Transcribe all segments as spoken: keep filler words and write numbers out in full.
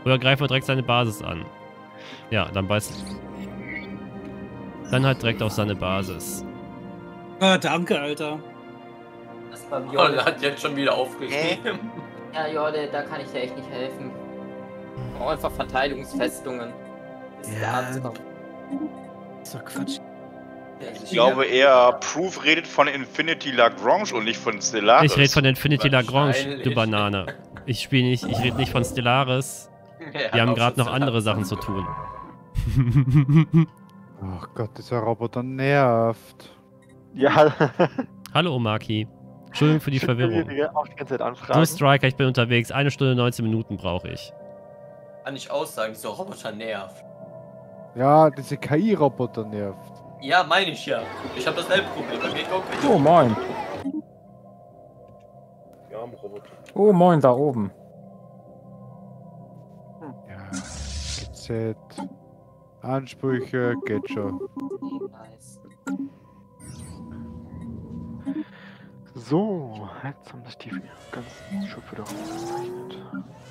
Oder greifen wir direkt seine Basis an. Ja, dann beißt... Dann halt direkt auf seine Basis. Ah, danke, Alter. Das war Jorde oh, hat jetzt schon wieder aufgegeben. Ja, Jorde, da kann ich dir echt nicht helfen. Oh, einfach Verteidigungsfestungen. Ja, das ist doch Quatsch. Ich glaube eher, Proof redet von Infinity Lagrange und nicht von Stellaris. Ich rede von Infinity Lagrange, du Banane. Ich spiele nicht, ich rede nicht von Stellaris. Ja, wir haben gerade noch andere Sachen zu tun. Ach Gott, dieser Roboter nervt. Ja. Hallo Omaki. Entschuldigung für die Verwirrung. Auch die ganze Zeit anfragen. So, Striker, ich bin unterwegs. Eine Stunde, neunzehn Minuten brauche ich. Kann ich aussagen, dieser Roboter nervt. Ja, diese K I-Roboter nervt. Ja, meine ich ja. Ich habe dasselbe Problem. Bei mir auch oh, moin. Ja, Roboter. Oh, moin, da oben. Ja, G Z. Ansprüche, geht schon. So, jetzt haben sich die ganzen Schöpfe wieder rausgezeichnet.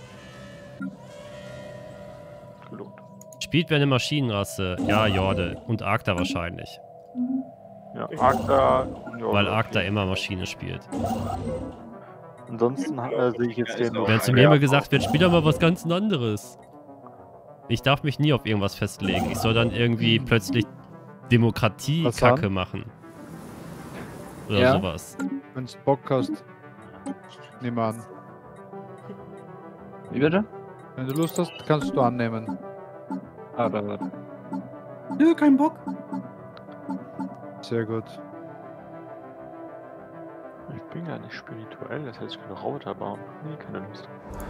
Gelohnt. Spielt wie eine Maschinenrasse. Ja, Jorde. Und Arkta wahrscheinlich. Ja, Arkta. Ja, weil Arkta immer Maschine spielt. Ansonsten äh, sehe ich jetzt den noch. Wenn zu mir immer gesagt wird, spiel doch mal was ganz anderes. Ich darf mich nie auf irgendwas festlegen. Ich soll dann irgendwie plötzlich Demokratie-Kacke machen. Oder ja. sowas. Wenn du Bock hast, nimm an. Wie bitte? Wenn du Lust hast, kannst du annehmen. Ah, da, da. Nö, kein Bock. Sehr gut. Ich bin gar nicht spirituell, das heißt, ich kann Roboter bauen. Nee, keine Lust.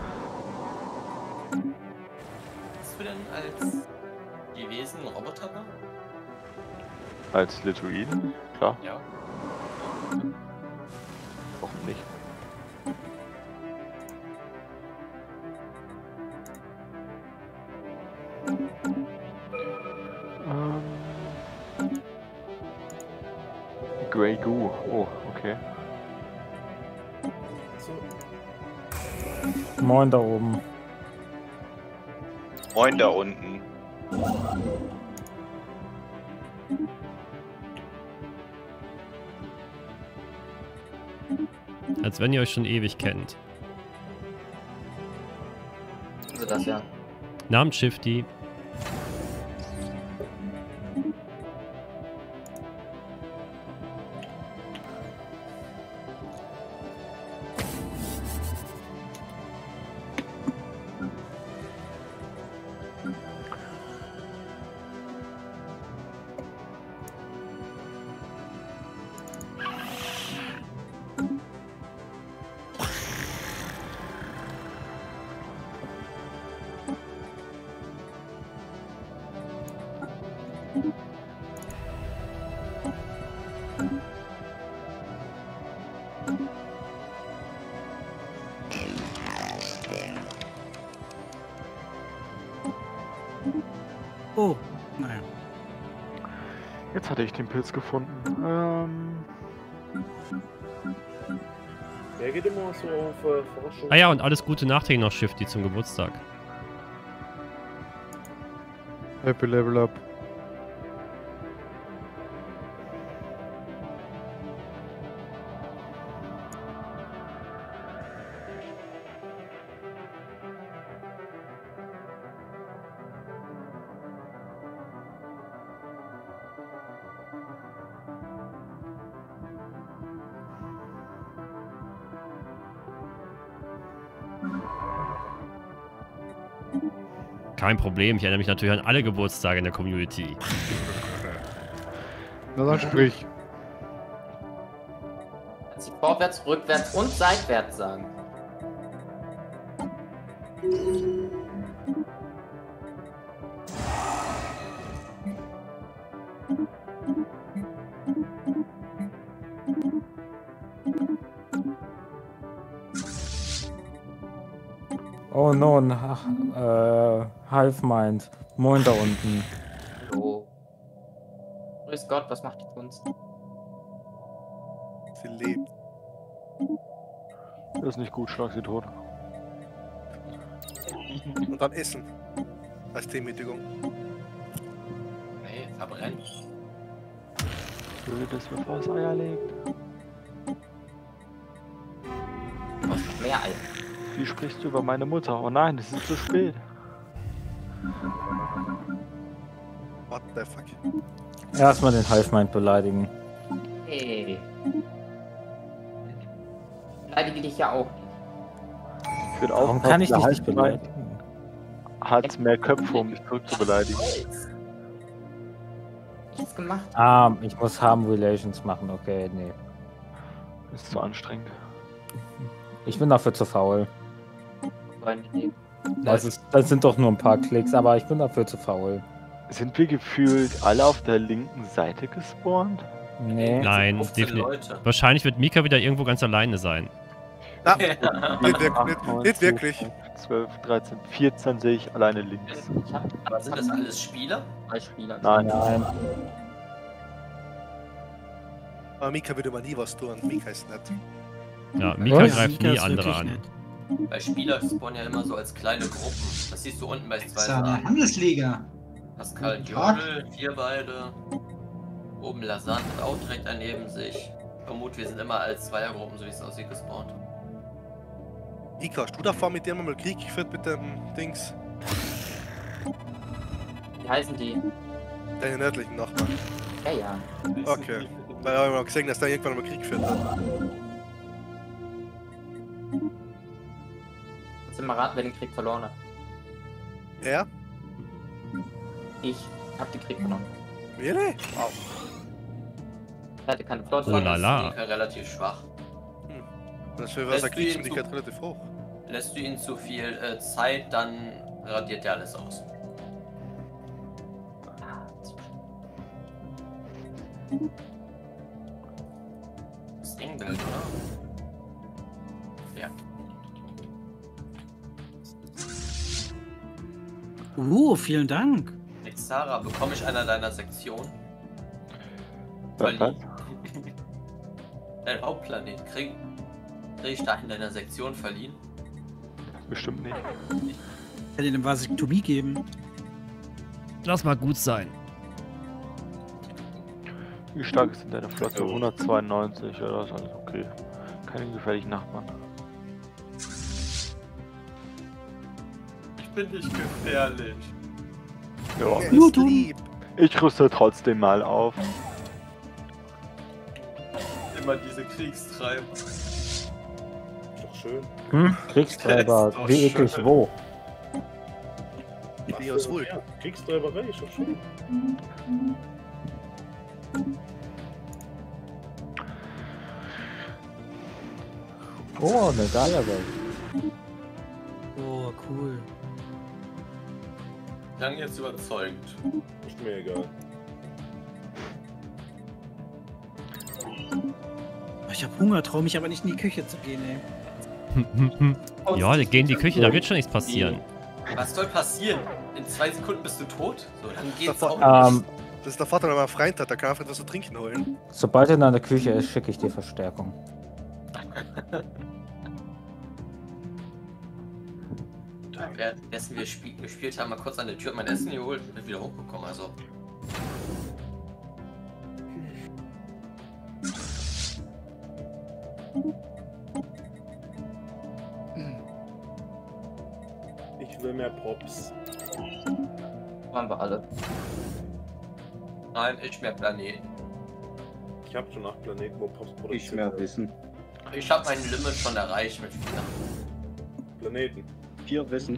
Was du denn als gewesen Roboter bauen? Als Lituinen? Klar. Ja. Warum nicht? Ähm. Grey Goo. Oh, okay. Moin da oben. Moin da unten. Als wenn ihr euch schon ewig kennt. Also das ja. Namens Shifty. Oh, naja. Jetzt hatte ich den Pilz gefunden. Ähm. Der geht immer so auf äh, Forschung. Ah ja, und alles Gute nachträglich noch Shifty zum Geburtstag. Happy Level Up. Kein Problem, ich erinnere mich natürlich an alle Geburtstage in der Community. Na dann sprich. Kannst du vorwärts, rückwärts und seitwärts sagen. Oh no, ach, äh, Hive Mind. Moin da unten. Hallo. Grüß Gott, was macht die Kunst? Sie lebt. Das ist nicht gut, schlag sie tot. Und dann essen. Als Demütigung. Nee, verbrennen. Blödes, bevor es Eier legt. Was noch mehr Eier? Wie sprichst du über meine Mutter? Oh nein, es ist zu spät. What the fuck? Erstmal den Hive-Mind beleidigen. Hey. Beleidige dich ja auch nicht. Ich will Warum auch kann ich dich nicht beleidigen? Hat mehr Köpfe, um mich zurück zu beleidigen. Nichts gemacht. Ah, ich muss Harm Relations machen, okay, nee. Das ist zu anstrengend. Ich bin dafür zu faul. Wollen wir nehmen. Das, ist, das sind doch nur ein paar Klicks, aber ich bin dafür zu faul. Sind wir gefühlt alle auf der linken Seite gespawnt? Nee. Nein, fünfzehn definitiv. Leute. Wahrscheinlich wird Mika wieder irgendwo ganz alleine sein. Na, Ja. nicht, wirklich, nicht, nicht wirklich. zwölf, dreizehn, vierzehn sehe ich alleine links. Ich hab, Aber sind das alles Spieler? zwei Spieler. Nein, Nein. Aber Mika würde mal nie was tun. Mika ist nett. Ja, Mika Was? greift Mika nie ist andere wirklich an. nett. Weil Spieler spawnen ja immer so als kleine Gruppen. Das siehst du unten bei zwei Seine Sachen. Handelsliga. Pascal Guten Tag. Jodel, vier beide. Oben Lasan hat auch direkt daneben sich. Vermut, wir sind immer als Zweiergruppen, so wie es aussieht, gespawnt. Mika, hast du davor mit dem mal Krieg geführt mit dem Dings? Wie heißen die? Deine nördlichen Nachbarn. Ja, ja. Okay. Weil ich habe mal gesehen, dass der irgendwann mal Krieg geführt hat. Kannst du mal raten, wer den Krieg verloren hat? Er? Ich hab den Krieg verloren. Really? Wow. Ich hatte keine Flotte. Oh la la. Mika relativ schwach. Das wäre Lässt seine du ihn Kriegsmüdigkeit zu- relativ hoch. Lässt du ihn zu viel äh, Zeit, dann radiert er alles aus. Stingbild, oder? Ja. Uh, vielen Dank. Mit Sarah, bekomme ich einer deiner Sektion? Was? was? Dein Hauptplanet, krieg, krieg ich da in deiner Sektion verliehen? Bestimmt nicht. Ich kann dir eine Vasektomie geben. Lass mal gut sein. Wie stark ist denn deine Flotte? hundertzweiundneunzig, ja, das ist alles okay. Keine gefährlichen Nachbarn. Ich bin nicht gefährlich. Ja, Er Nur ist tun. lieb. ich rüste trotzdem mal auf. Immer diese Kriegstreiber. Ist doch schön. Hm? Kriegstreiber, Das ist doch wie eklig, schön. wo? Ich bin aus Ruhe. Ja, Kriegstreiberei ist doch schön. Oh, eine Geierwelt. Oh, cool. Dann jetzt überzeugend. Ist mir egal. Oh, ich hab Hunger, trau mich aber nicht in die Küche zu gehen, ey. Ja, wir gehen in die Küche, da wird schon nichts passieren. Was soll passieren? In zwei Sekunden bist du tot? So, dann geht's Davor- auch Ähm, nicht. Das ist der Vater, wenn man einen Freund hat, der kann einfach etwas zu trinken holen. sobald er in der Küche ist, schicke ich dir Verstärkung. Währenddessen wir spiel gespielt haben, mal kurz an der Tür mein Essen geholt und bin wieder hochgekommen, also. Ich will mehr Props. Waren wir alle. Nein, ich mehr Planeten. Ich habe schon acht Planeten, wo Props produziert Ich mehr werden. Wissen. Ich habe mein Limit schon erreicht mit vier. Planeten. Vier Wissen.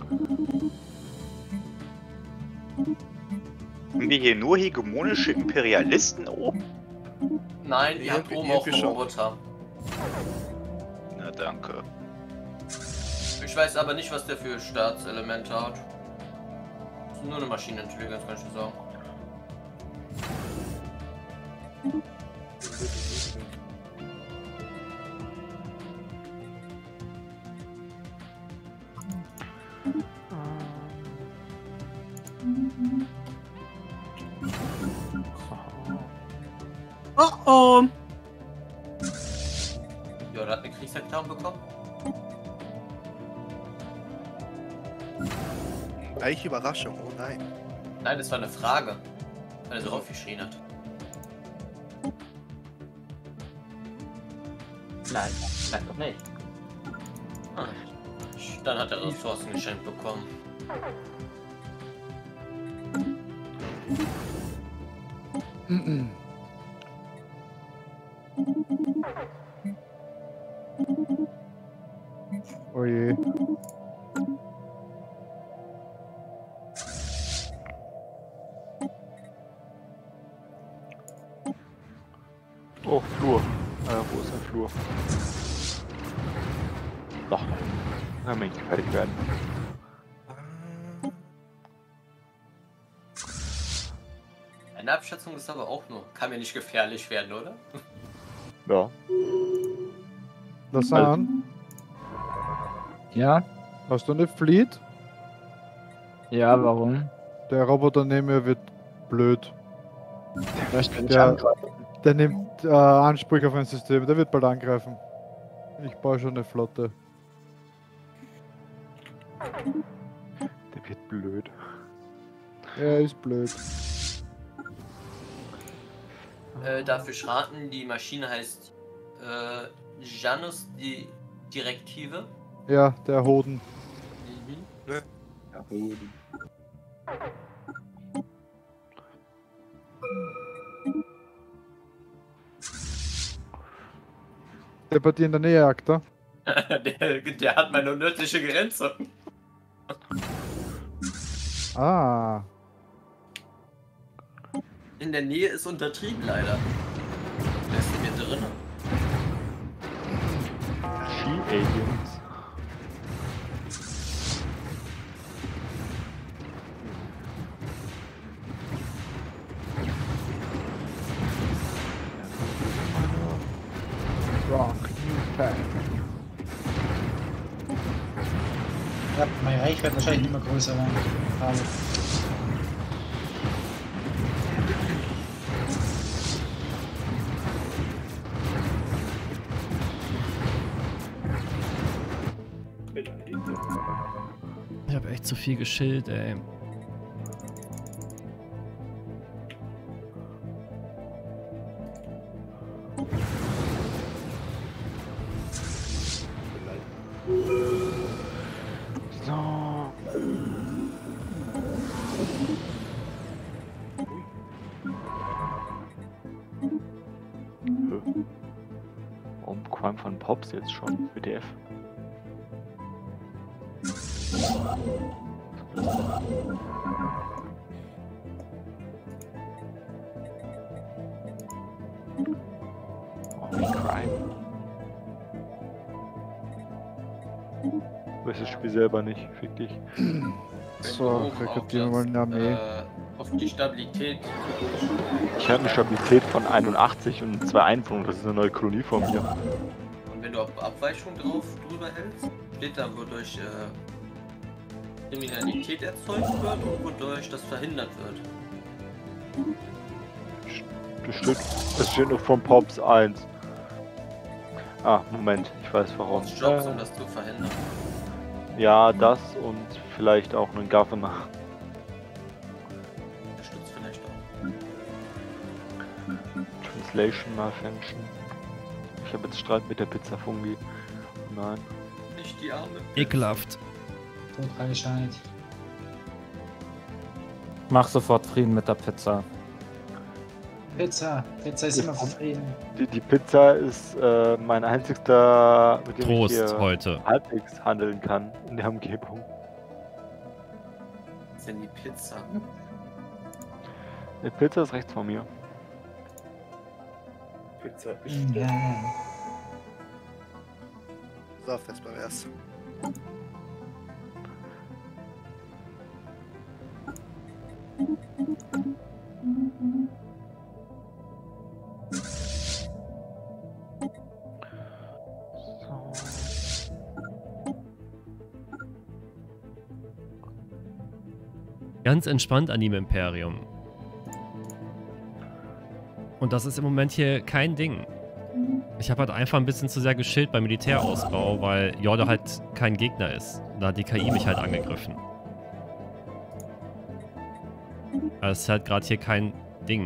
Haben wir hier nur hegemonische Imperialisten oben? Nein, ihr habt Irgendwie- oben auch irgendwie einen schon. Roboter. Na danke. Ich weiß aber nicht, was der für Staatselemente hat. Das ist nur eine Maschinenintelligenz, kann ich dir sagen. Oh oh! Ja, der hat eine Kriegserklärung bekommen. Eiche Überraschung, oh nein. Nein, das war eine Frage, weil er so aufgeschrien hat. Nein, nein, doch nicht. Ah, dann hat er Ressourcen geschenkt bekommen. Oh je. Oh, Flur. Äh, wo ist der Flur? Doch. Na, möchte ich fertig werden. Eine Abschätzung ist aber auch nur, kann mir nicht gefährlich werden, oder? Ja. Lass an. Ja? Hast du eine Fleet? Ja, warum? Der Roboter neben mir wird blöd. Der möchte mich Der, angreifen. der nimmt äh, Ansprüche auf ein System. Der wird bald angreifen. Ich baue schon eine Flotte. Der wird blöd. Er ist blöd. Äh, darf ich raten, die Maschine heißt äh, Janus die Direktive. Ja, der Hoden. Mhm. Ne? Ja, Hoden. Der bei dir in der Nähe jagt, da? der, der hat meine nördliche Grenze. Ah. In der Nähe ist untertrieben leider. Der ist in mir drin. Ski-Aliens. Rock, Pack. Ja, mein Reich wird wahrscheinlich nicht mehr größer werden. Aber Ich habe echt zu viel geschillt, ey. So. Warum Crime von Pops jetzt schon? W D F. Oh, wie Crime. Du weißt das Spiel selber nicht, fick dich. Wenn So, du oben rekrutieren wir auf mal eine das, Armee. Äh, auf die Stabilität. Ich habe eine Stabilität von einundachtzig und zwei Einwohner, das ist eine neue Kolonie von mir. Und wenn du auf Abweichung drauf drüber hältst, steht da, wodurch äh, Kriminalität erzeugt wird und wodurch das verhindert wird. Das steht, das steht noch von Pops eins. Ah, Moment, ich weiß warum. Aus Jobs, um das zu verhindern. Ja, das und vielleicht auch einen Governor. Der stützt vielleicht auch. Translation Malfunction. Ich habe jetzt Streit mit der Pizza Fungi. Nein. Nicht die Arme. Ekelhaft. Todreichheit. Mach sofort Frieden mit der Pizza. Pizza. Pizza ist immer zufrieden. Die, die Pizza ist äh, mein einzigster, mit dem Trost ich hier heute. halbwegs handeln kann in der Umgebung. Was ist denn die Pizza? Die Pizza ist rechts von mir. Pizza Ja. So, fest beim ersten. Ganz entspannt an dem Imperium. Und das ist im Moment hier kein Ding. Ich habe halt einfach ein bisschen zu sehr geschillt beim Militärausbau, weil Jordo halt kein Gegner ist. Da hat die K I mich halt angegriffen. Aber es ist halt gerade hier kein Ding.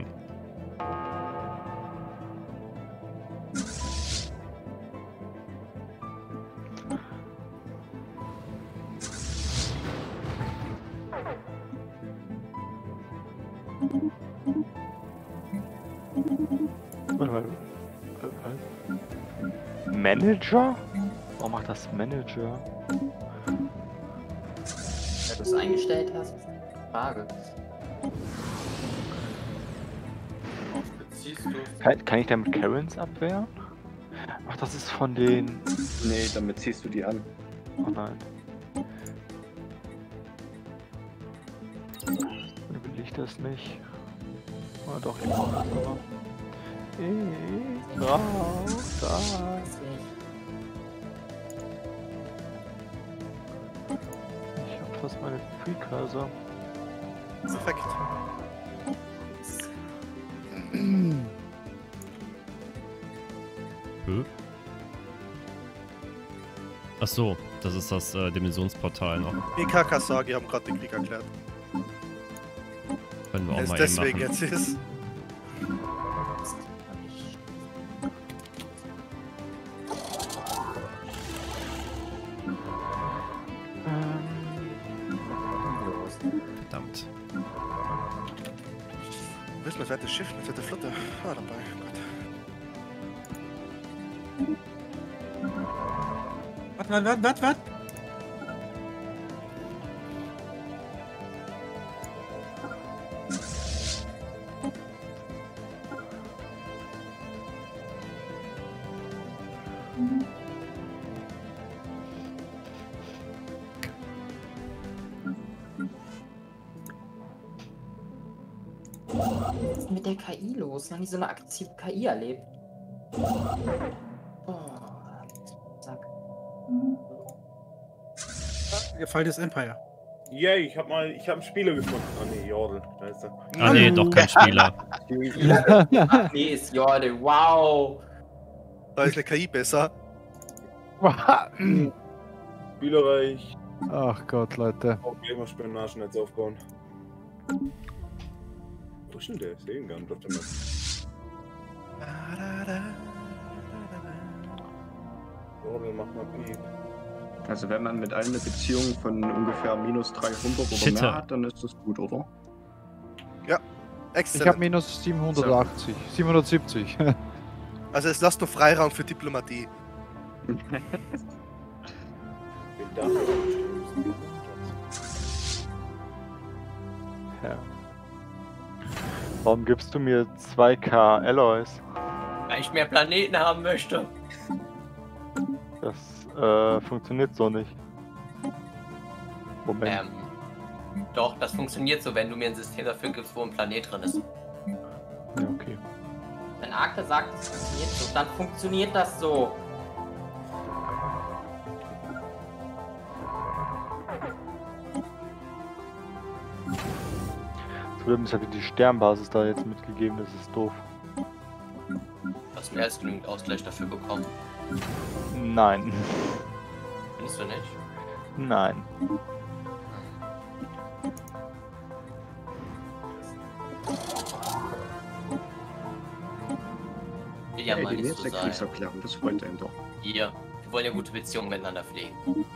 Manager? Warum macht das Manager? Wenn du es eingestellt hast, ist die Frage. Kann, kann ich damit Karens abwehren? Ach, das ist von den... Nee, damit ziehst du die an. Oh nein. Dann will ich das nicht. Oh doch, ich brauche das aber. Ich brauch das. Ich hab fast meine Precursor. Perfekt. Hm? Ach so, das ist das äh, Dimensionsportal noch. Die Kakasagi haben gerade den Krieg erklärt. Können wir auch Er ist mal deswegen eben machen. jetzt ist. Verdammt. Willst du ein fettes Schiff, eine fette Flotte? Ah, dabei. Gut. Was, was, was, was? Was ist denn mit der K I los? Noch nie so eine aktive K I erlebt. Oh, Sack. Gefall des Empire. Yay, ich hab mal, ich hab einen Spieler gefunden. Ah nee, Jordel, da ist er. Ah nee, doch kein Spieler. Ach nee, ist Jorde, wow. Da ist eine K I besser. Spielerreich. Ach Gott, Leute. Auch immer Spionagennetz aufbauen. Wo ist denn der? Ich sehe ihn gar nicht auf der Map. Jordel, mach mal Piep. Also wenn man mit allen eine Beziehung von ungefähr minus dreihundert oder Shit. mehr hat, dann ist das gut, oder? Ja, Ich exzellent. habe minus siebenhundertachtzig. siebenhundertsiebzig. Also es lasst nur Freiraum für Diplomatie. Den darf ich bestimmt. Ja. Warum gibst du mir zwei K Alloys? Weil ich mehr Planeten haben möchte. Das äh, funktioniert so nicht. Moment. Ähm, doch, das funktioniert so, wenn du mir ein System dafür gibst, wo ein Planet drin ist. Ja, okay. Wenn Arke sagt, es funktioniert so, dann funktioniert das so. Zudem ist halt die Sternbasis da jetzt mitgegeben, das ist doof. Hast du mehr als genügend Ausgleich dafür bekommen? Nein. Findest du nicht? Nein. Will ja Hey, mal die nicht so nächste sein. Kriegserklärung, das freut einen doch. Hier, wir wollen ja gute Beziehungen miteinander pflegen.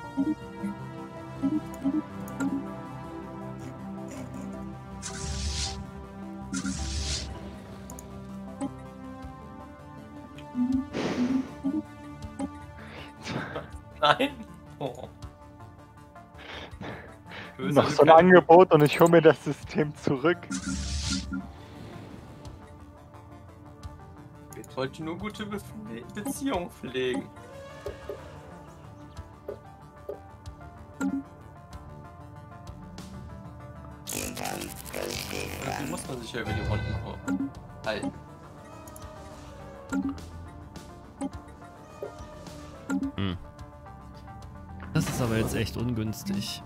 Nein? Oh. Böse Noch so ein Angebot und ich hole mir das System zurück. Ich wollte nur gute Be Beziehungen pflegen. Irgendwie muss man sich ja über die Runden halten. Hm. Das ist aber jetzt echt ungünstig.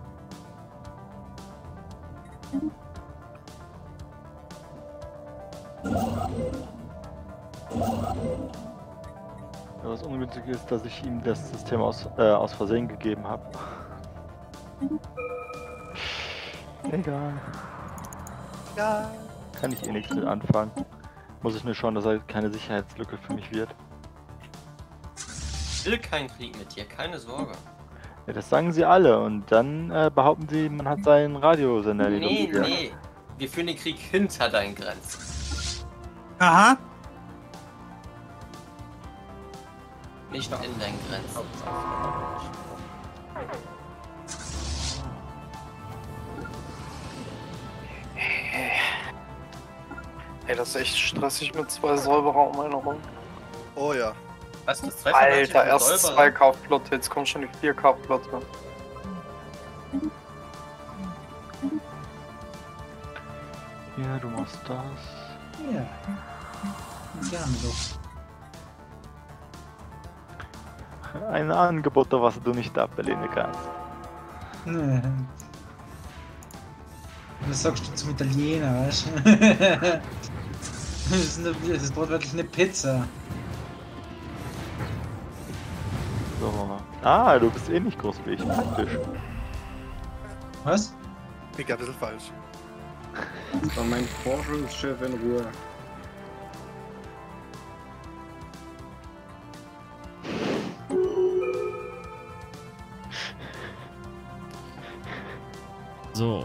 Was ungünstig ist, dass ich ihm das System aus, äh, aus Versehen gegeben habe. Egal. Ja. Kann ich eh nichts mit anfangen. Muss ich nur schauen, dass er keine Sicherheitslücke für mich wird. Ich will keinen Krieg mit dir, keine Sorge. Ja, das sagen sie alle und dann äh, behaupten sie, man hat seinen Radiosender. Nee, nee. Wir führen den Krieg hinter deinen Grenzen. Aha. Nicht in deinen Grenzen. Ey, das ist echt stressig mit zwei Säuberer um eine rum. Oh ja. Was, das zwei Alter, erst zwei Kaufplotte, jetzt kommt schon die vier Kaufplotte. Ja, du machst das. Ja. Gerne doch. Ein Angebot, was du nicht ablehnen kannst. Nee. Was sagst du zum Italiener, weißt du? Das ist, eine, das ist wortwörtlich eine Pizza. So. Ah, du bist eh nicht groß wie ich, praktisch. Was? Ich glaube, das ist falsch. Das war mein Forschungschef in Ruhe. So.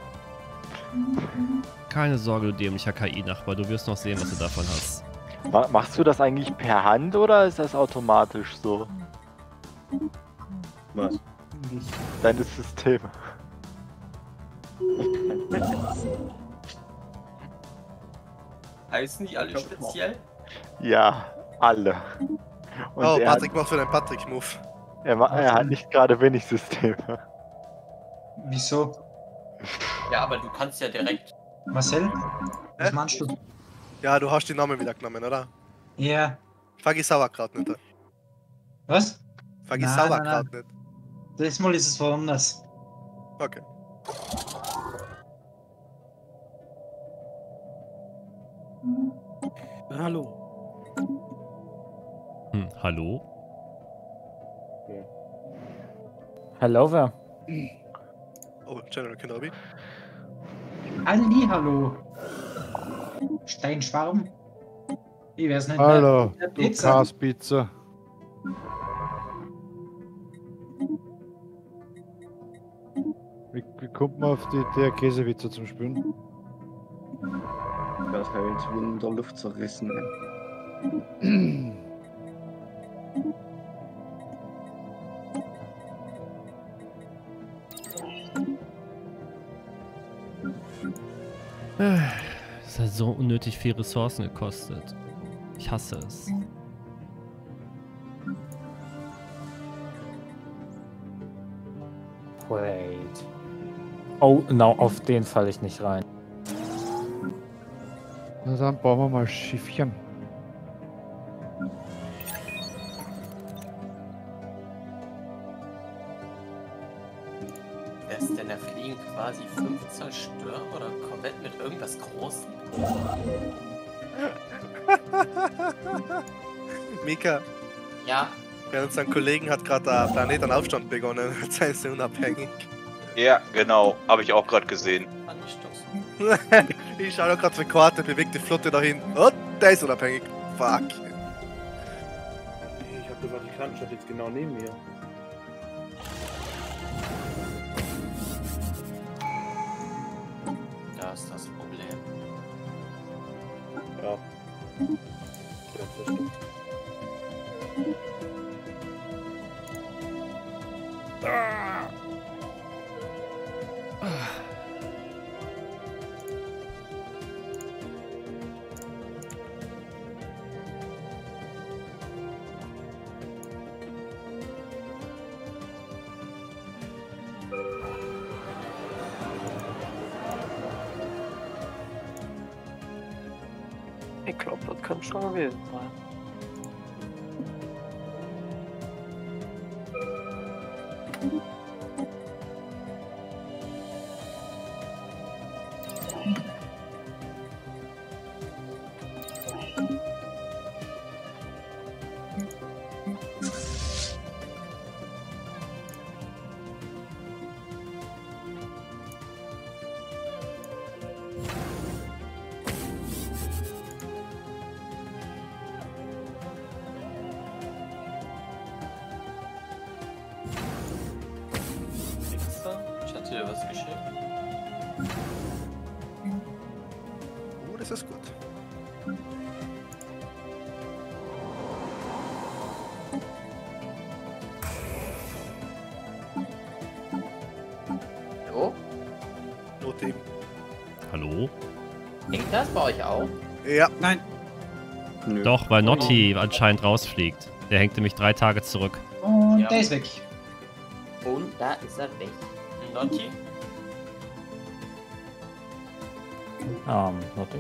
Keine Sorge, du dämlicher K I-Nachbar, du wirst noch sehen, was du davon hast. Ma machst du das eigentlich per Hand oder ist das automatisch so? Was? Deine Systeme. Heißen die alle speziell? Ja, alle. Und oh, er Patrick hat, macht für den Patrick-Move. er, ma- er hat nicht gerade wenig Systeme. Wieso? Ja, aber du kannst ja direkt. Marcel? Was meinst du? Ja, du hast die Namen wieder genommen, oder? Ja. Vergiss Sauerkraut nicht. Was? Vergiss Nein, Sauerkraut nein, nicht. Das Mal ist es woanders. Okay. Hallo. Hm, hallo? Hello there. Oh, General Kenobi. Ali, hallo. Steinschwarm. Wie wär's nicht Hallo, mit der du Pizza? Kaspizza. Wie, wie kommt man auf die Idee, Käsewitze zum Spielen? Das halt in der Luft zerrissen. Das hat so unnötig viel Ressourcen gekostet. Ich hasse es. Wait. Oh, no, auf den falle ich nicht rein. Na dann bauen wir mal Schiffchen. Lässt denn der Fliegen quasi fünf zerstören oder komplett mit irgendwas Großem? Mika. Ja. Ja, unser Kollegen hat gerade der Planetaufstand begonnen. Jetzt seien sie unabhängig. Ja, genau. Habe ich auch gerade gesehen. Ich schau doch gerade zur Karte, bewegt die Flotte dahin. Oh, der ist unabhängig. Fuck. Ich hab die Vatikanstadt jetzt genau neben mir. Da ist das Problem. Ja. Ja, das stimmt. Ah. Ah. Ich glaube, das kann schon gewesen sein. dir was geschickt. Oh, das ist gut. So? Notim. Hallo? Hängt das bei euch auch? Ja. Nein. Nö. Doch, weil Notti anscheinend rausfliegt. Der hängt nämlich drei Tage zurück. Und Ja. der ist weg. Und da ist er weg. Notti? Ähm, Notti.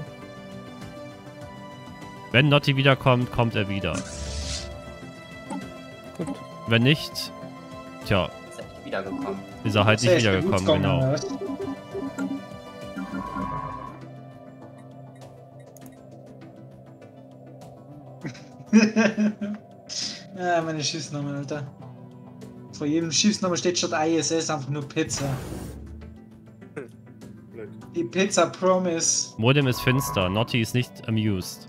Wenn Notti wiederkommt, kommt er wieder. Gut. Wenn nicht, tja, Ist er nicht wiedergekommen. ist er halt Der nicht ist wiedergekommen, gekommen, genau. oder was? Ja, meine Schiffsnamen, Alter. Vor jedem Schiffsnamen steht statt I S S einfach nur Pizza. Die Pizza Promise. Modem ist finster, Notti ist nicht amused.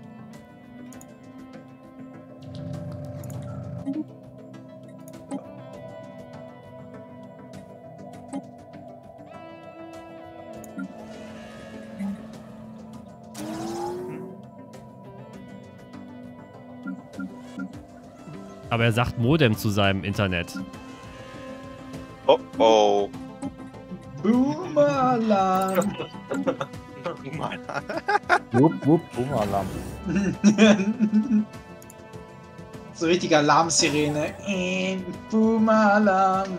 Aber er sagt Modem zu seinem Internet. Oh oh. Boomalarm. Wupp, wupp, Boomalarm. So richtige Alarmsirene. Äh, Boomalarm.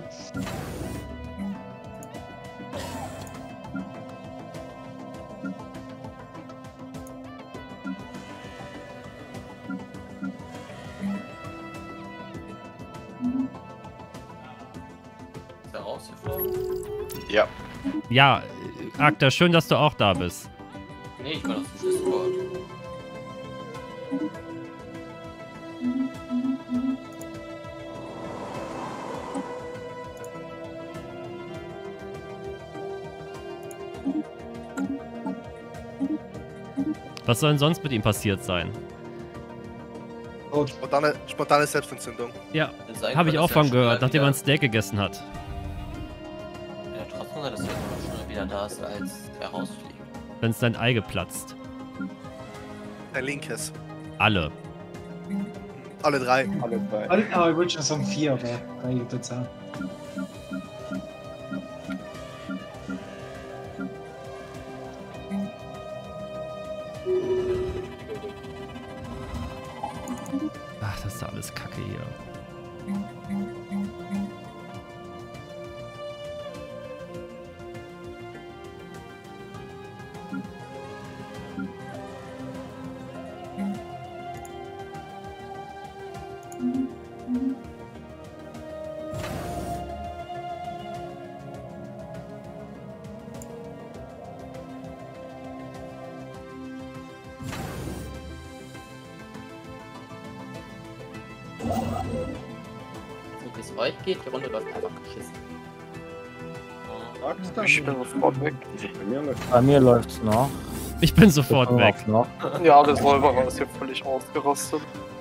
Ist er rausgeflogen? Ja. Ja, Akta, schön, dass du auch da bist. Nee, ich war auf dem Discord. Was soll denn sonst mit ihm passiert sein? Spontane, spontane Selbstentzündung. Ja, Sein habe ich könnte auch es von ja gehört, schon nachdem wieder- er ein Steak gegessen hat. Ja, trotzdem sein, dass er immer schneller wieder da ist, als er rausfliegt. Dann ist sein Ei geplatzt. Ein linkes. Alle. Alle drei. Alle drei. Aber ich wollte schon sagen vier, aber drei gibt es auch. Ach, das ist ja alles Kacke hier. So wie es euch geht, die Runde läuft einfach geschissen. Ich bin sofort weg. Bei mir läuft's noch. Ich bin sofort Ich bin weg. auch Noch. Ja, der Säuberer ist hier völlig ausgerastet.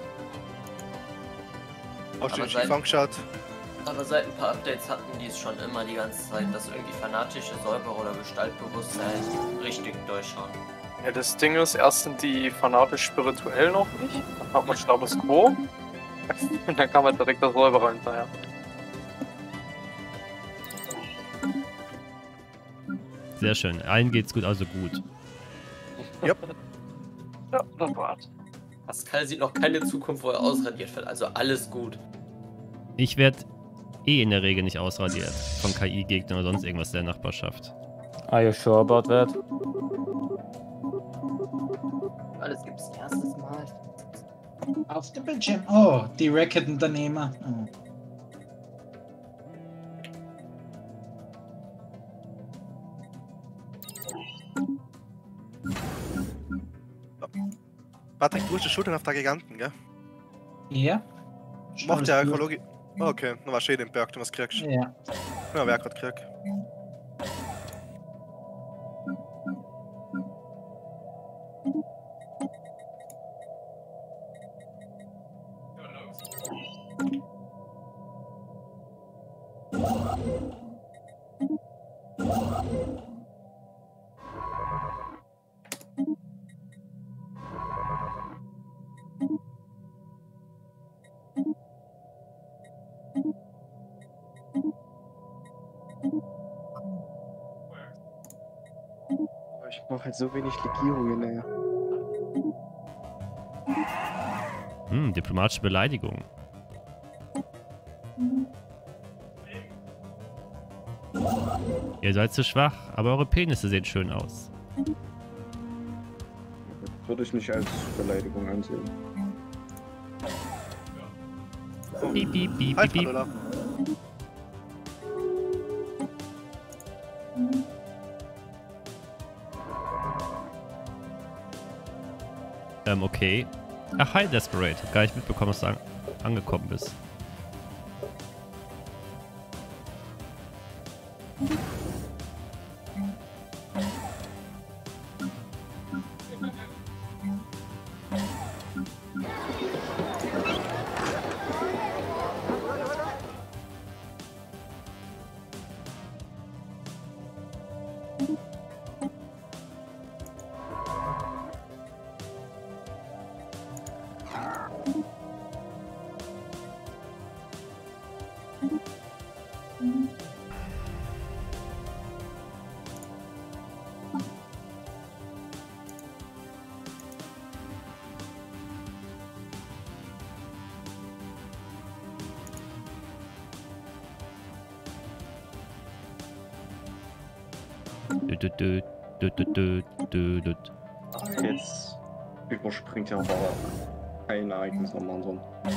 Hast du Aber den seit- Schiff angeschaut? Aber seit ein paar Updates hatten die es schon immer die ganze Zeit, dass irgendwie fanatische Säuberer oder Gestaltbewusstsein richtig durchschauen. Ja, das Ding ist, erst sind die fanatisch spirituell noch nicht, dann hat man Status Quo und dann kam halt direkt der Säuberer hinterher. Sehr schön. Allen geht's gut, also gut. Ja. Ja, das war's. Pascal sieht noch keine Zukunft, wo er ausradiert wird, also alles gut. Ich werde eh in der Regel nicht ausradiert von K I-Gegnern oder sonst irgendwas der Nachbarschaft. Are you sure about that? Alles gibt's ein erstes Mal. Auf dem Bildschirm. Oh, die Racket-Unternehmer. Oh. Patrick, du hast die Schultern auf der Giganten, gell? Ja. Macht der Alles gut. Archäologie. Oh, okay, dann war schön den Berg, du was kriegst. Ja. Ja, wer grad kriegt. brauche halt so wenig Legierungen, ey. Hm, diplomatische Beleidigung. Ihr seid zu schwach, aber eure Penisse sehen schön aus. Würde ich nicht als Beleidigung ansehen. Piep, piep, piep, piep, piep. Ähm, okay. Ach, hi, Desperate. Hab gar nicht mitbekommen, dass du an angekommen bist. Jetzt überspringt er aber ein Ereignis am anderen.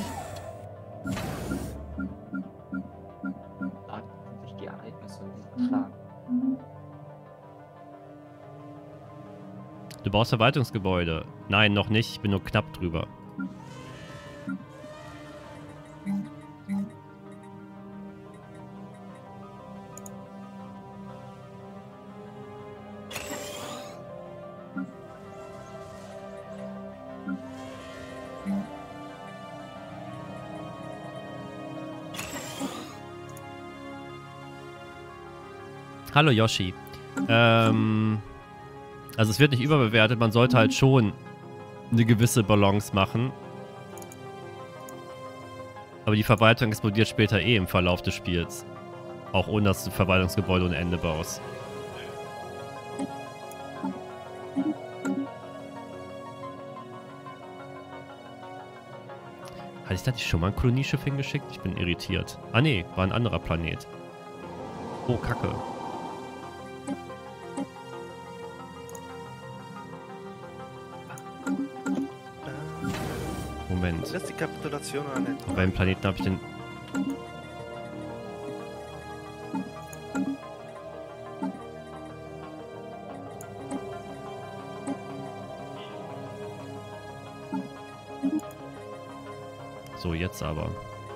Sich die Ereignisse übertragen. Du brauchst Verwaltungsgebäude. Nein, noch nicht. Ich bin nur knapp drüber. Hallo Yoshi. Ähm, also es wird nicht überbewertet, man sollte halt schon eine gewisse Balance machen. Aber die Verwaltung explodiert später eh im Verlauf des Spiels. Auch ohne, dass du Verwaltungsgebäude ohne Ende baust. Hatte ich da nicht schon mal ein Kolonieschiff hingeschickt? Ich bin irritiert. Ah ne, war ein anderer Planet. Oh, Kacke. Moment. Das ist die Kapitulation oder nicht? Auf welchem Planeten habe ich den... So, jetzt aber.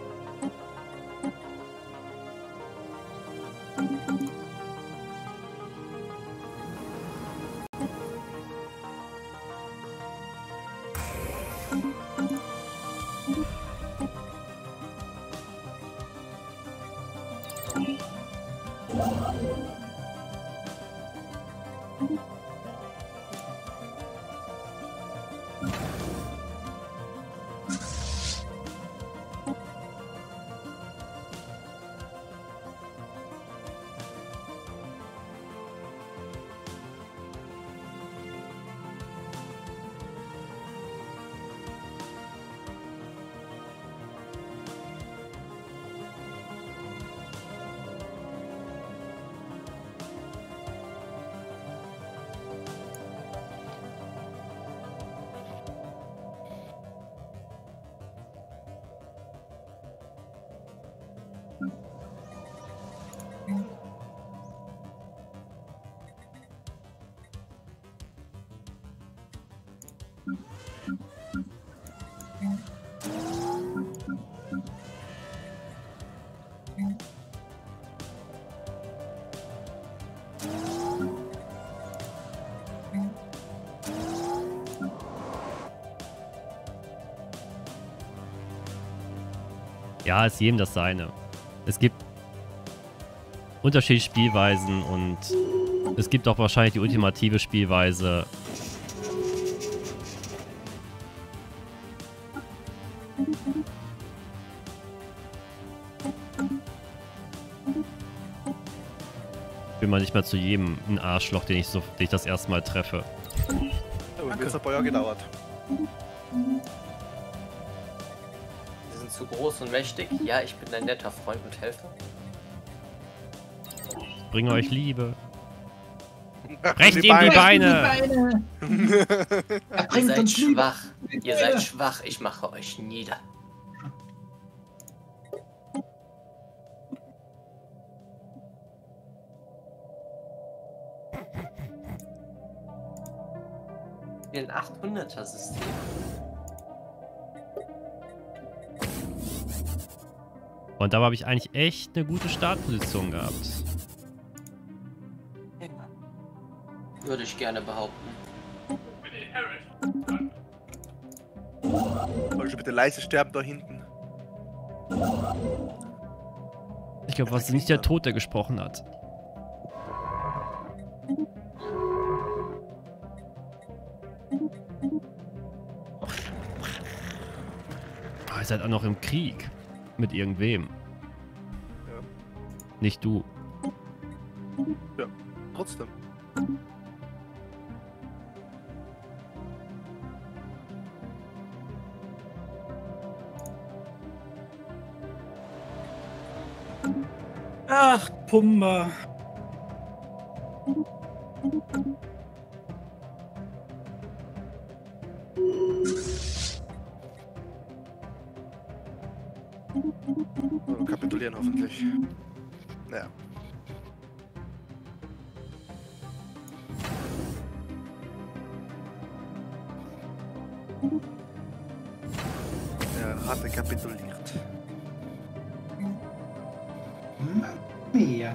Ja, ist jedem das seine. Es gibt unterschiedliche Spielweisen und es gibt auch wahrscheinlich die ultimative Spielweise. Ich bin mal nicht mehr zu jedem ein Arschloch, den ich, so, den ich das erste Mal treffe. Aber wird es ein paar Jahre gedauert. Sie sind zu groß und mächtig. Ja, ich bin ein netter Freund und Helfer. Ich bringe euch Liebe. Brecht ihm die Beine! Ihr seid schwach. Ihr seid schwach. Ich mache euch nieder. Ein achthunderter System. Und dabei habe ich eigentlich echt eine gute Startposition gehabt. Würde ich gerne behaupten. Sollst du bitte leise sterben da hinten? Ich glaube, was nicht der Tod, der gesprochen hat. Oh, ihr seid auch noch im Krieg. Mit irgendwem. Ja. Nicht du. Ja, trotzdem. Ach, Pumba. Oh, kapitulieren hoffentlich. Naja. Er hatte kapituliert. Mehr.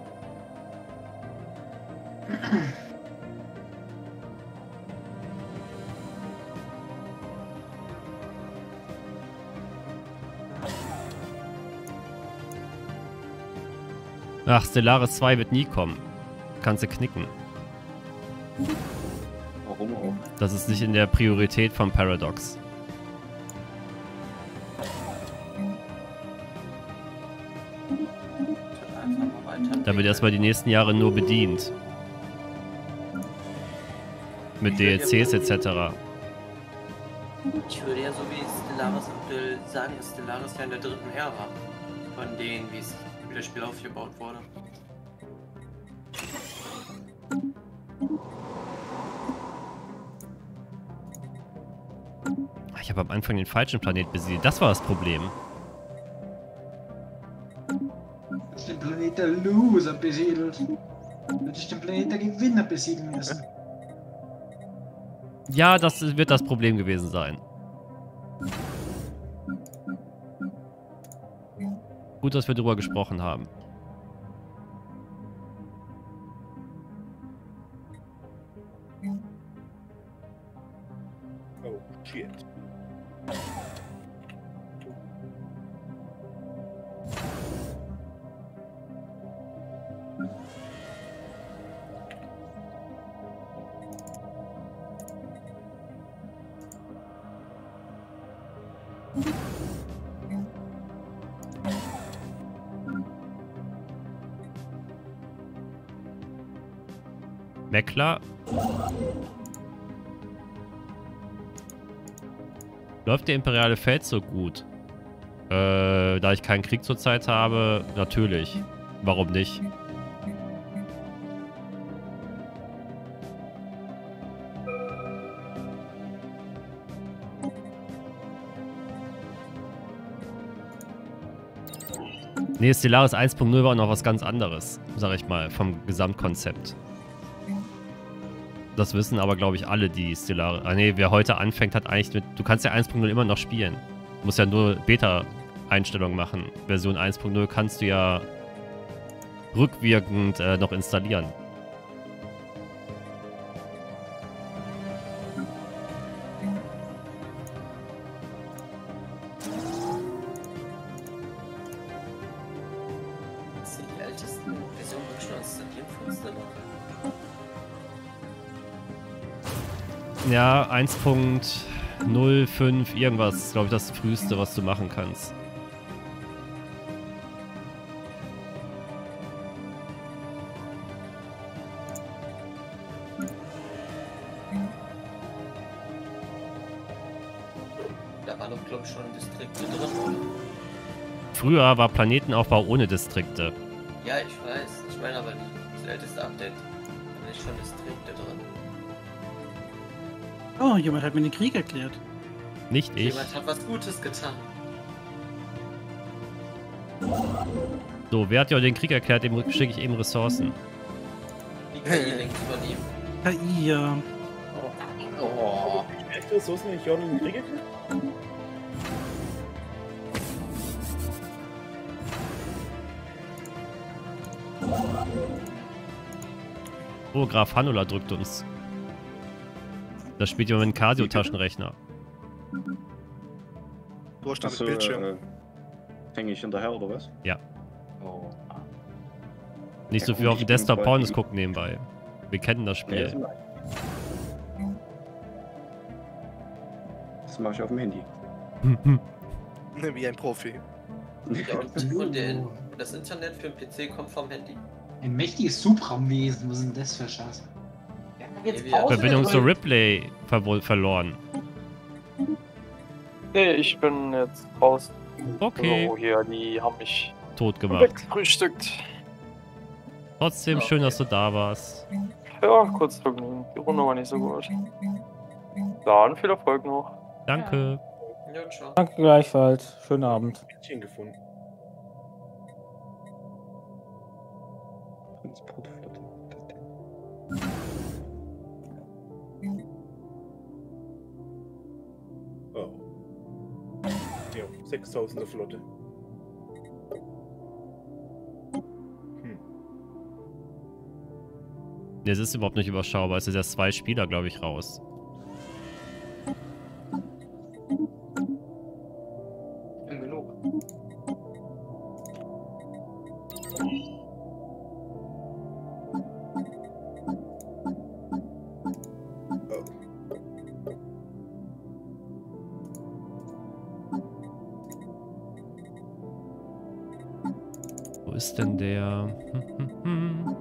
Ach, Stellaris zwei wird nie kommen. Kannst du knicken. Warum auch? Das ist nicht in der Priorität von Paradox. Da wird erstmal die nächsten Jahre nur bedient. Mit D L Cs et cetera. Ich würde ja so wie Stellaris aktuell sagen, dass Stellaris ja in der dritten Ära von denen, wie es wie das Spiel aufgebaut wurde. Ich habe am Anfang den falschen Planet besiedelt. Das war das Problem. Das ist den Planet der Loser besiedelt. Würde ich den Planet der Gewinner besiedeln müssen. Ja, das wird das Problem gewesen sein. Gut, dass wir darüber gesprochen haben. Oh, shit. Meckler. Läuft der imperiale Feldzug gut? Äh, da ich keinen Krieg zurzeit habe, natürlich. Warum nicht? Nee, Stellaris eins Punkt null war noch was ganz anderes, sag ich mal, vom Gesamtkonzept. Das wissen aber, glaube ich, alle, die Stellaris... Ah ne, wer heute anfängt, hat eigentlich mit... Du kannst ja eins Punkt null immer noch spielen. Du musst ja nur Beta-Einstellungen machen. Version eins Punkt null kannst du ja rückwirkend äh, noch installieren. Das sind die ältesten Versionen, die schon installiert von Stellaris. Ja, eins Punkt null fünf irgendwas ist, glaube ich, das früheste, was du machen kannst. Da war doch, glaube ich, schon Distrikte drin, oder? Früher war Planetenaufbau ohne Distrikte. Ja, ich weiß. Ich meine aber das älteste Update. Da sind schon Distrikte drin. Oh, jemand hat mir den Krieg erklärt. Nicht ich. Jemand hat was Gutes getan. So, wer hat ja den Krieg erklärt, dem schicke ich eben Ressourcen. Die K I links von ihm. K I, ja. Oh. Echt Ressourcen nicht Jordan den Krieg erklärt? Oh, Graf Hanola drückt uns. Das spielt jemand mit einem Casio-Taschenrechner. Du hast damit Achso, Bildschirm. Äh, häng ich hinterher oder was? Ja. Oh. Nicht so Ja, viel gut, auf dem ich bin Desktop bei Pornos ihm. gucken nebenbei. Wir kennen das Nee, das Spiel. mach ich. Das mache ich auf dem Handy. Wie ein Profi. Ja, und, und der, das Internet für den P C kommt vom Handy. Ein mächtiges Subraumwesen, was ist denn das für Scheiße? Jetzt Nee, Pause Verbindung zu drücken. Ripley ver verloren. Nee, ich bin jetzt raus. Okay. So, hier, die haben mich Tot gemacht. weggefrühstückt. Trotzdem Okay. schön, dass du da warst. Ja, kurz Vergnügen. Die Runde war nicht so gut. Dann viel Erfolg noch. Danke. Ja, ciao. Danke gleichfalls. Schönen Abend. Mädchen gefunden. Transportflotte. Oh. Ja, sechstausender Flotte. Es ist überhaupt nicht überschaubar. Es sind erst zwei Spieler, glaube ich, raus. Genug. Wo ist denn der? Hm, hm, hm.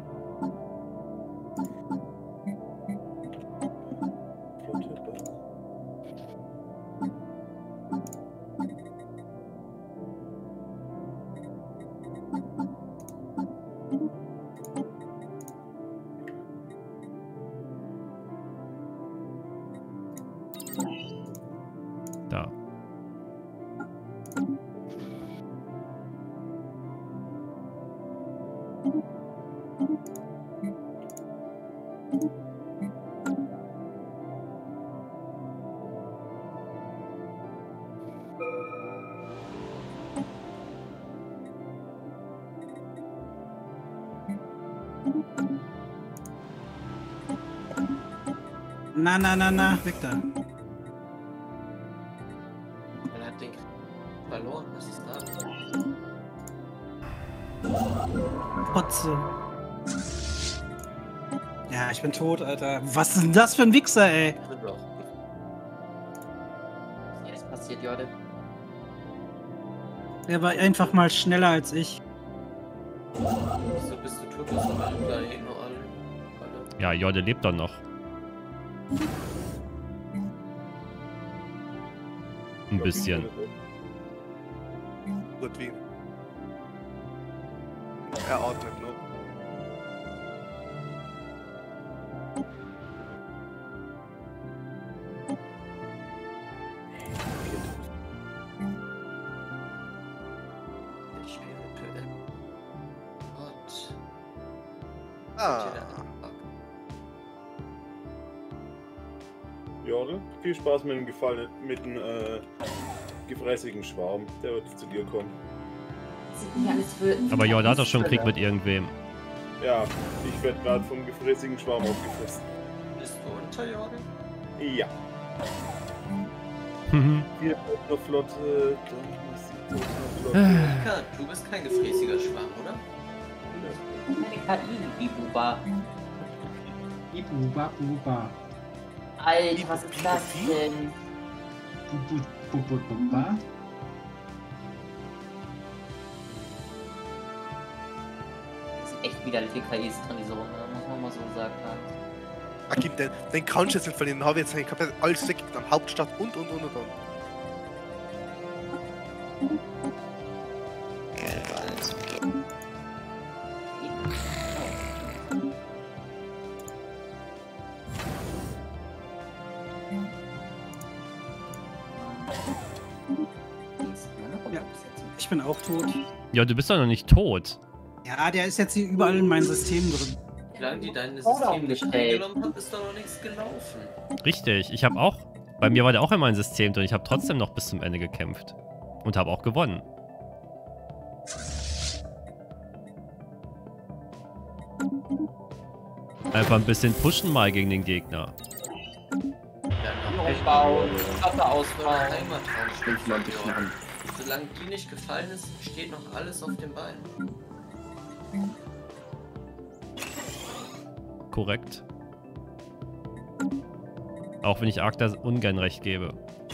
Da. Na, na, na, na, weg da. Er hat den Krieg verloren. Was ist da? Potze. Ja, ich bin tot, Alter. Was ist denn das für ein Wichser, ey? Doch. Was ist passiert, Jorde? Der war einfach mal schneller als ich. Wieso bist du tot? Das waren alle Planeten nur alle. alle. Ja, Jorde lebt doch noch. Ein bisschen. Gut wie. Er atmet noch. Spirituell. Gott. Ah. Jordel, viel Spaß mit dem Gefallen, mit dem äh, gefräßigen Schwarm. Der wird zu dir kommen. Aber Jorde hat doch schon Krieg mit irgendwem. Ja, ich werde gerade vom gefräßigen Schwarm aufgefressen. Bist du unter, Jorde? Ja. Mhm. Hier auf der Flotte, dann ist die Flotte. Mika, du bist kein gefräßiger Schwarm, oder? Keine K I, Bibuba. Bibuba, buba. Alter, was ist das denn? Bubu, bubu, buba. Das sind echt widerliche K Is drin, diese Runde, muss man mal so gesagt haben. Akim, den, den kannst du jetzt nicht verlieren. Den habe ich jetzt nicht komplett alles weg am Hauptstadt und und und und und. Ja, ich bin auch tot. Ja, du bist doch noch nicht tot. Ja, der ist jetzt hier überall in meinem System drin. Solange die dein System nicht eingenommen haben, ist da noch nichts gelaufen. Richtig, ich habe auch... Bei mir war der auch in meinem System drin. Ich habe trotzdem noch bis zum Ende gekämpft. Und habe auch gewonnen. Einfach ein bisschen pushen mal gegen den Gegner. Aufbauen, Wasser ausbauen. Heimatraum steht man dich an. Solange die nicht gefallen ist, steht noch alles auf den Beinen. Korrekt. Auch wenn ich Arkta ungern recht gebe.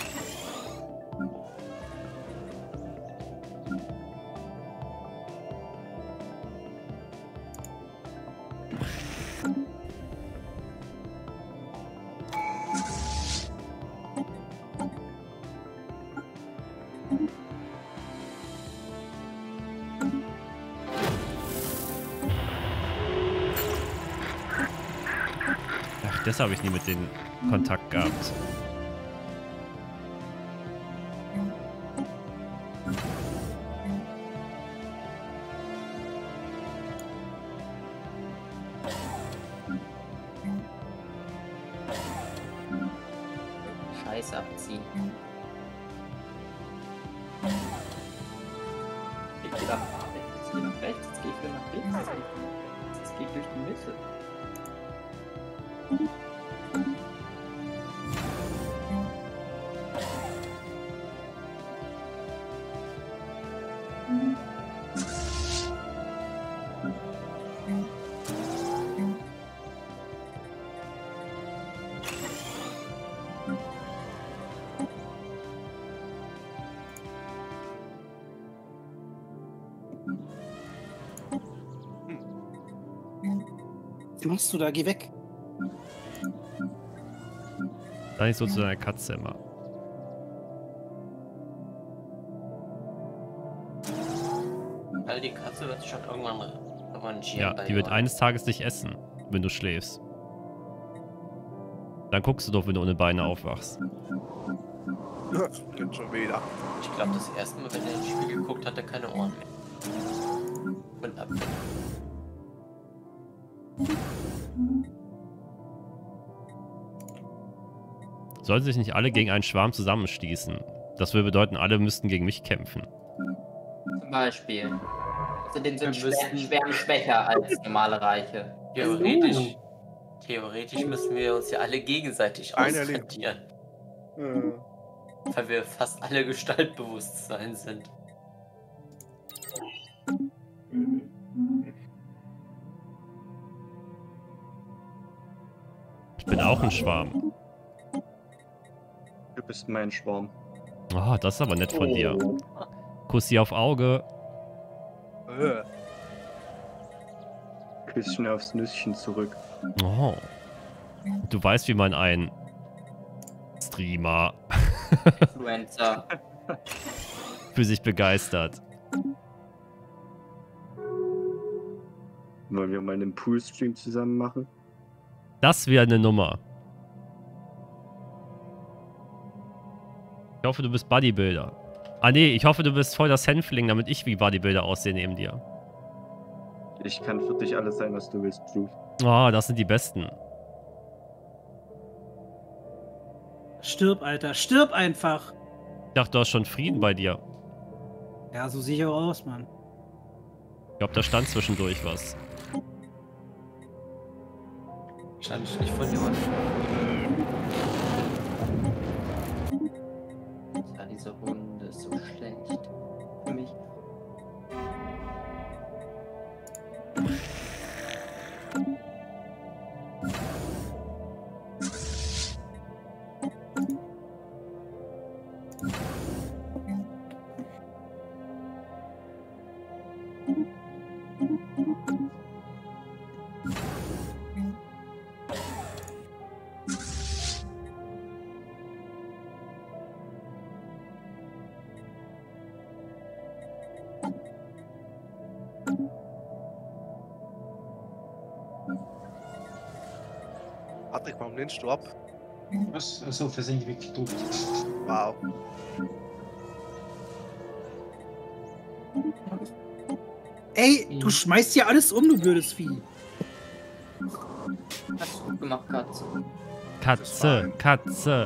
Ach, das habe ich nie mit denen Kontakt gehabt. Scheiße abziehen. Ich geh nach rechts, jetzt geh nach rechts, jetzt geh ich wieder nach links. Jetzt geh ich durch die Mitte. Was machst du da? Geh weg. Da nicht so zu deiner Katze immer. Weil die Katze wird sich schon irgendwann revanchieren. Ja, die wird eines Tages dich essen, wenn du schläfst. Dann guckst du doch, wenn du ohne Beine aufwachst. Geht schon wieder. Ich glaube, das erste Mal, wenn er ins Spiel geguckt hat, hat er keine Ohren mehr. Und ab. Sollten sich nicht alle gegen einen Schwarm zusammenschließen? Das würde bedeuten, alle müssten gegen mich kämpfen. Zum Beispiel. Außerdem sind Schwärme Schwärme schwächer als normale Reiche. Theoretisch. Theoretisch müssen wir uns ja alle gegenseitig ausradieren. Mhm. Weil wir fast alle Gestaltbewusstsein sind. Ich bin auch ein Schwarm. Du bist mein Schwarm. Oh, das ist aber nett von dir. Kussi auf Auge. Äh. Küsschen aufs Nüsschen zurück. Oh. Du weißt, wie man ein Streamer Influencer für sich begeistert. Wollen wir mal einen Poolstream zusammen machen? Das wäre eine Nummer. Ich hoffe, du bist Bodybuilder. Ah nee, ich hoffe, du bist voll das Hänfling, damit ich wie Bodybuilder aussehe neben dir. Ich kann für dich alles sein, was du willst, Drew. Oh, das sind die Besten. Stirb, Alter. Stirb einfach. Ich dachte, du hast schon Frieden bei dir. Ja, so sehe ich auch aus, Mann. Ich glaube, da stand zwischendurch was. Wahrscheinlich nicht von jemandem. Ja, diese Runde ist so schlecht. Für mich. Patrick, warum lehnst du ab? Was? Also versehentlich weggedruckt. Wow. Ey, du schmeißt hier alles um, du blödes Vieh. Hast du gut gemacht, Katze. Katze, Katze.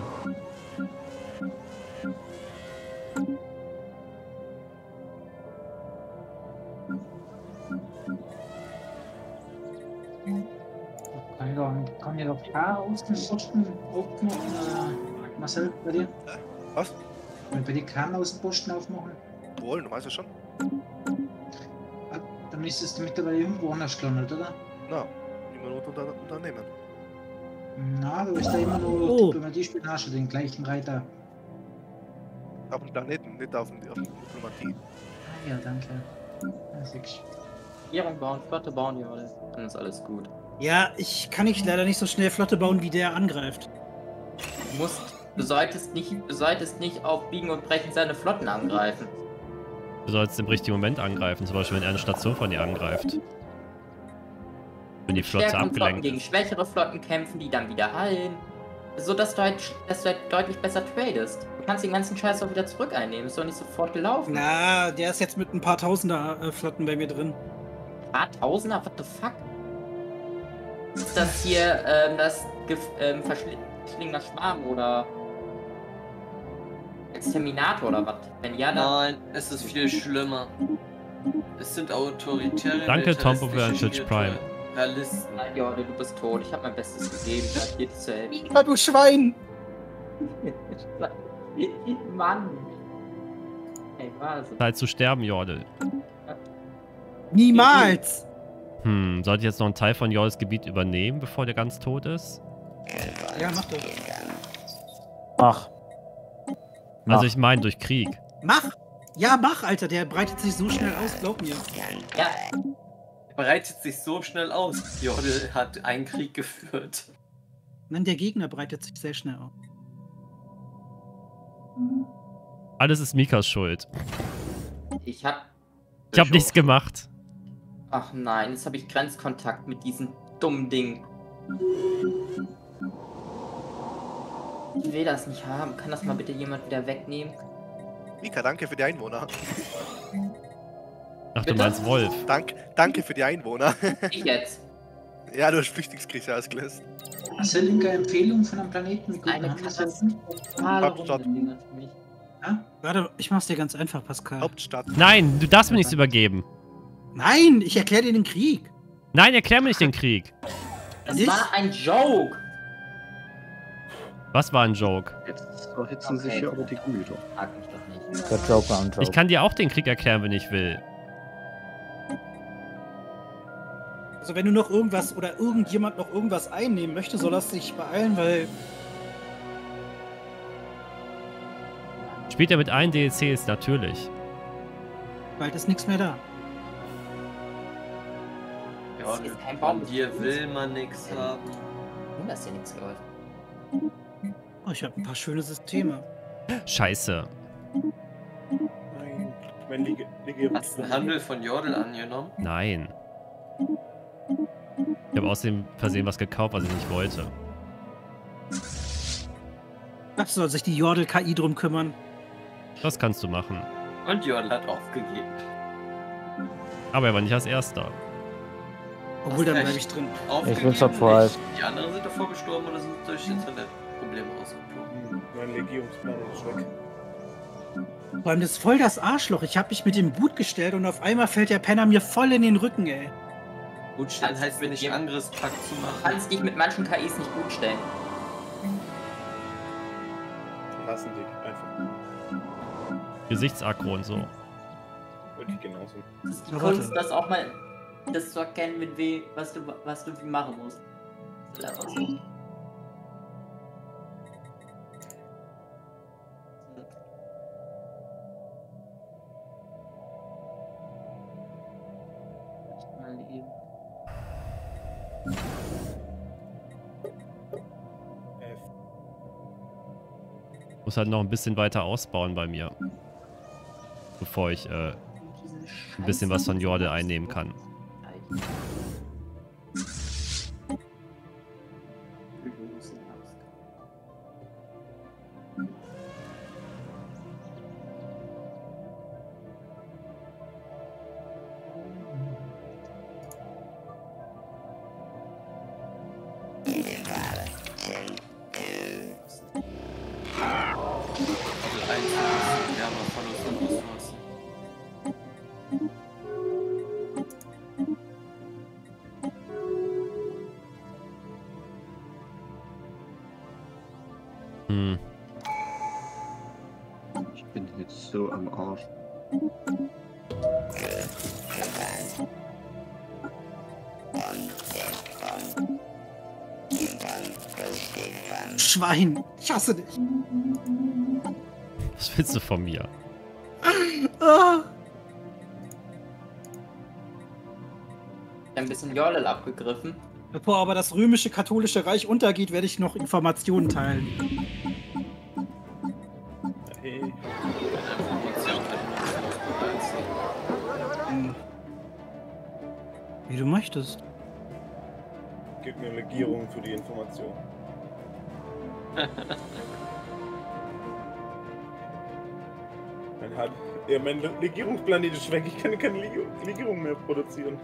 Kann ich doch, kann ich doch K aus dem Posten aufmachen? Äh, Marcel, bei dir? Was? Kann ich bei dir K aus dem Posten aufmachen? Wohl, du weißt ja schon. Ah, dann müsstest du mittlerweile irgendwo anders gelandet, oder? Na, immer nur unter Unternehmen. Na, du bist da immer nur Oh. Diplomatie-Spionage, den gleichen Reiter. Auf dem Planeten, nicht auf dem auf dem Diplomatie. Ah ja, danke. Ja, siehst du. Regierung bauen, Flotte bauen, ja, dann ist alles gut. Ja, ich kann nicht leider nicht so schnell Flotte bauen, wie der angreift. Du musst, du solltest nicht, du solltest nicht auf Biegen und Brechen seine Flotten angreifen. Du sollst im richtigen Moment angreifen, zum Beispiel wenn er eine Station von dir angreift. Wenn die Flotte Stärkere Flotten abgelenkt gegen ist. schwächere Flotten kämpfen, die dann wieder heilen. So dass du halt, dass du halt deutlich besser tradest. Du kannst den ganzen Scheiß auch wieder zurück einnehmen, ist doch nicht sofort gelaufen. Na, der ist jetzt mit ein paar Tausender äh, Flotten bei mir drin. Ein paar Tausender? What the fuck? Ist das hier ähm, das Gef ähm, verschlingender Schwarm oder Exterminator oder was? Wenn ja, dann. Nein, es ist viel schlimmer. Es sind autoritäre. Danke, Tompo, für ein militaristische Twitch Prime. Realisten. Nein, Jordi, du bist tot. Ich habe mein Bestes gegeben. Ich hab dir zu helfen. Ja, du Schwein! Mann! Ey, was? Zeit zu sterben, Jordel. Niemals! Hm, sollte ich jetzt noch einen Teil von Jordels Gebiet übernehmen, bevor der ganz tot ist? Ja, mach das. Ach. Also ich meine durch Krieg. Mach! Ja, mach, Alter, der breitet sich so schnell aus, glaub mir. Ja. Breitet sich so schnell aus. Jordel hat einen Krieg geführt. Nein, der Gegner breitet sich sehr schnell aus. Alles ist Mikas Schuld. Ich hab. Ich hab nichts gemacht. Ach nein, jetzt habe ich Grenzkontakt mit diesem dummen Ding. Ich will das nicht haben. Kann das mal bitte jemand wieder wegnehmen? Mika, danke für die Einwohner. Ach, du meinst Wolf. Dank, danke für die Einwohner. Ich jetzt. Ja, du hast Flüchtlingskrise ausgelöst. Marcel, linke Empfehlung von einem Planeten mit guten Eine Handelsweisen? Hauptstadt. Ja? Warte, ich mach's dir ganz einfach, Pascal. Hauptstadt. Nein, du darfst mir nichts übergeben. Nein, ich erkläre dir den Krieg. Nein, erklär mir nicht den Krieg. Das Nicht? war ein Joke. Was war ein Joke? Jetzt erhitzen sich hier aber die Gemüter. Frag mich doch nicht. Der Joke war ein Joke. Ich kann dir auch den Krieg erklären, wenn ich will. Also wenn du noch irgendwas oder irgendjemand noch irgendwas einnehmen möchte, soll das sich beeilen, weil Spielt er mit allen D L Cs, natürlich. bald ist nichts mehr da. Jordel, ist kein von Baum. dir will man nichts haben. Nun, dass hier nichts läuft. Oh, ich habe ein paar schöne Systeme. Scheiße. Nein, mein Leg Legierung. Hast du den Handel von Jordel angenommen? Nein. Ich habe außerdem versehen was gekauft, was ich nicht wollte. Was soll sich die Jordel-K I drum kümmern? Das kannst du machen. Und Jordel hat aufgegeben. Aber er war nicht als Erster. Obwohl, dann Echt? bleibe ich drin. Ich bin surprised. Die anderen sind davor gestorben oder sind durch Internetprobleme rausgeflogen? Mein Legierungsplan ist weg. Vor allem, das ist voll das Arschloch. Ich habe mich mit dem Boot gestellt und auf einmal fällt der Penner mir voll in den Rücken, ey. Gut stellen heißt mir nicht Angriffspakt zu Du machen. kannst dich mit manchen K Is nicht gut stellen. Die hassen dich einfach. Gesichtsaggro und so. Wollte ich genauso. Das ist die Na, Kunst, warte. das auch mal das zu erkennen, mit wem, was du, was du wie machen musst. Das ist einfach so. Mal eben. F. Muss halt noch ein bisschen weiter ausbauen bei mir. Bevor ich äh, ein bisschen was von Jordel einnehmen kann. so am Arsch. Schwein, ich hasse dich. Was willst du von mir? Ah. Ein bisschen Jorlel abgegriffen. Bevor aber das römische katholische Reich untergeht, werde ich noch Informationen teilen. Hey. Hm. Wie du möchtest. Gib mir Legierung für die Information. Mein, Hard ja, mein Legierungsplanet ist weg. Ich kann keine Leg Legierung mehr produzieren.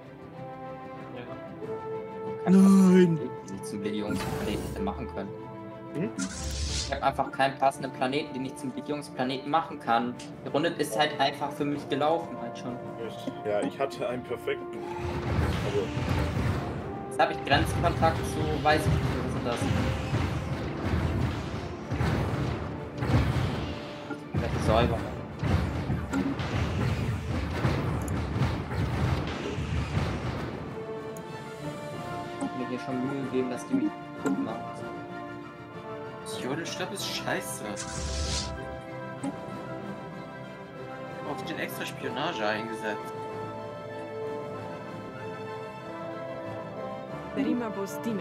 Nein! Die zum Legierungsplaneten machen können. Hm? Ich habe einfach keinen passenden Planeten, den ich zum Legierungsplaneten machen kann. Die Runde ist halt einfach für mich gelaufen halt schon. Ja, ich hatte einen perfekten. Also. Jetzt habe ich Grenzkontakt zu, weiß ich nicht, was ist das? Ich werde säubern. Mir hier schon Mühe geben, dass die mich gut machen. Das Jodelstab ist scheiße. Auf den extra Spionage eingesetzt. Prima Bostina.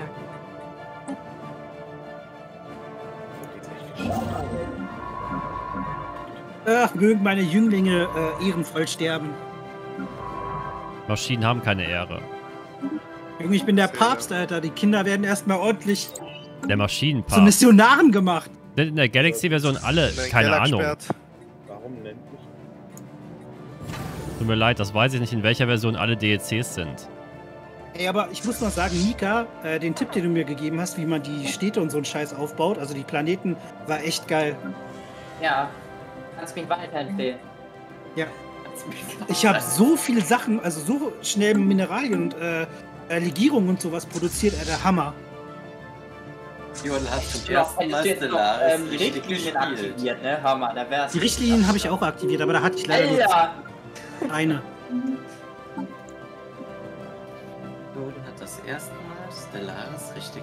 Ach, mögen meine Jünglinge äh, ehrenvoll sterben. Maschinen haben keine Ehre. Junge, ich bin der Papst, Alter. Die Kinder werden erstmal ordentlich Der Maschinenpapst. zu Missionaren gemacht. Sind in der Galaxy-Version alle, keine Ahnung. Warum nennt mich? Tut mir leid, das weiß ich nicht, in welcher Version alle D L Cs sind. Ey, aber ich muss noch sagen, Mika, äh, den Tipp, den du mir gegeben hast, wie man die Städte und so einen Scheiß aufbaut, also die Planeten, war echt geil. Ja, kannst mich weiterempfehlen. Ja. Ich habe so viele Sachen, also so schnell Mineralien und äh, äh, Legierungen und sowas produziert, äh, der Hammer. Jodel hast zum Ja, ersten Mal jetzt noch, Stellaris ähm, richtig Richtlinien gespielt. aktiviert, ne? Hammer, da wär's. Die Richtlinien habe ich auch aktiviert, aber da hatte ich leider Alter! nur eine. Jodel hat das erste Mal Stellaris richtig